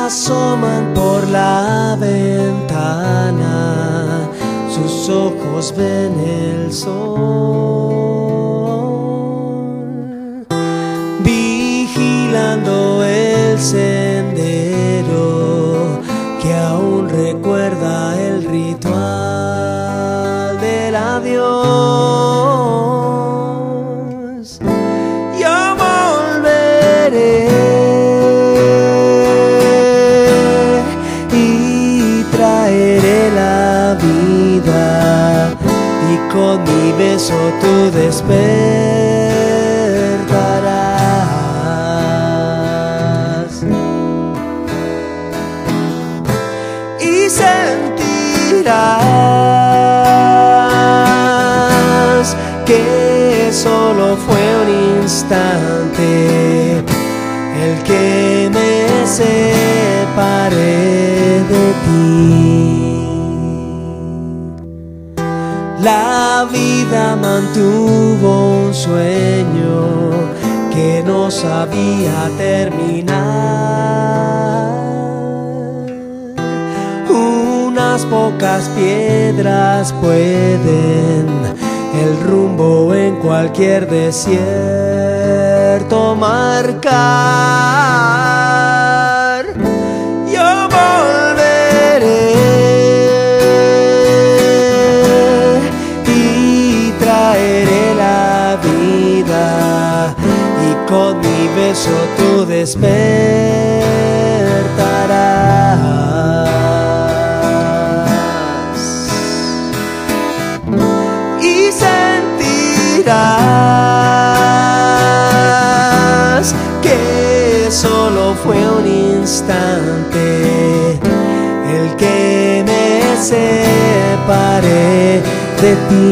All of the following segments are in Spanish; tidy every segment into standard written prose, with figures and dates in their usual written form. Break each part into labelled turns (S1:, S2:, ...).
S1: asoman por la ventana, sus ojos ven el sol, vigilando el sendero que aún recuerda el ritual del adiós. Yo volveré y traeré la vida, y con mi beso tú despertarás y sentirás que solo fue un instante el que me separé de ti. La vida mantuvo un sueño que no sabía terminar. Unas pocas piedras pueden el rumbo en cualquier desierto marcar. Yo volveré y traeré la vida, y con mi beso tú despertarás y sentirás que solo fue un instante el que me separé de ti.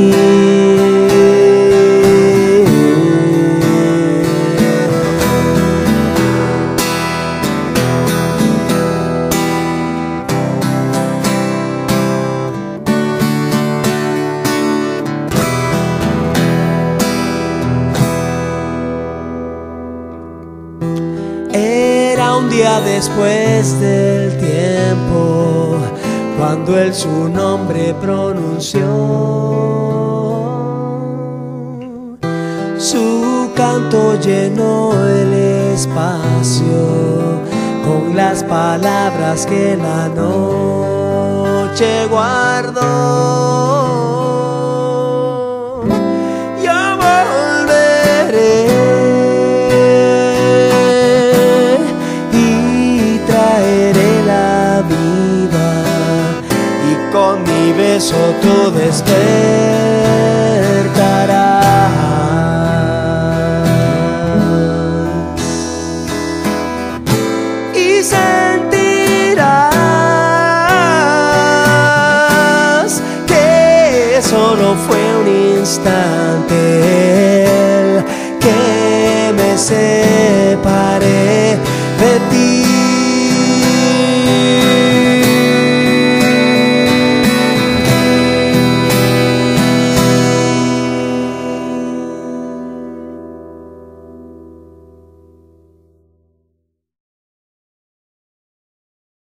S1: Era un día después del tiempo cuando él su nombre pronunció. Su canto llenó el espacio con las palabras que la noche guardó. Con mi beso tú despertarás y sentirás que solo fue un instante el que me separé de ti.